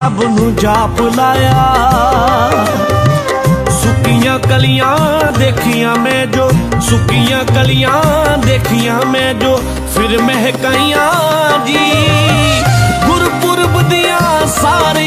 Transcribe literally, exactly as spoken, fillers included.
रब नू जाप लाया। सुकियां कलियां देखियां मैं जो, सुकियां कलियां देखियां मैं जो, फिर महकाइयां जी। गुरपुरब दियां सारे